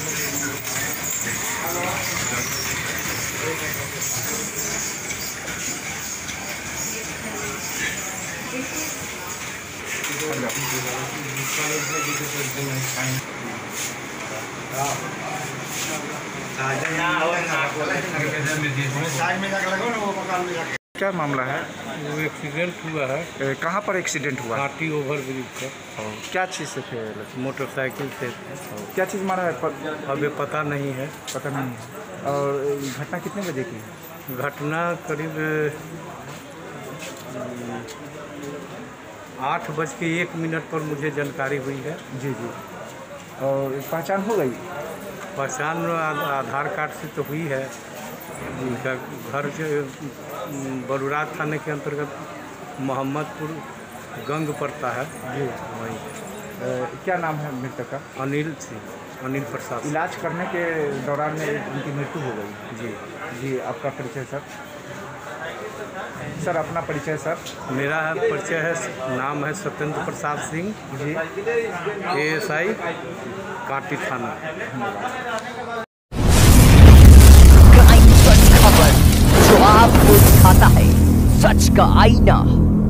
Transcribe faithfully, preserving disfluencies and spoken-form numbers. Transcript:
क्या मामला है? वो एक्सीडेंट हुआ है। ए, कहाँ पर एक्सीडेंट हुआ? घाटी ओवर ब्रिज पर। क्या चीज़ से थे? मोटरसाइकिल से। क्या चीज़ मारा है? प... अभी पता नहीं है। पता नहीं है। और घटना कितने बजे की? घटना करीब आठ बज के एक मिनट पर मुझे जानकारी हुई है। जी जी। और पहचान हो गई? पहचान आधार कार्ड से तो हुई है। उनका घर जो बरुराज थाने के अंतर्गत मोहम्मदपुर गंग पड़ता है। जी वहीं। क्या नाम है मृतक का? अनिल सिंह, अनिल प्रसाद। इलाज करने के दौरान में उनकी मृत्यु हो गई। जी जी। आपका परिचय सर? सर अपना परिचय सर? मेरा परिचय है, नाम है Satyendra Prasad Singh ji, A S I Kati थाना। जो आपको दिखाता है सच का आईना।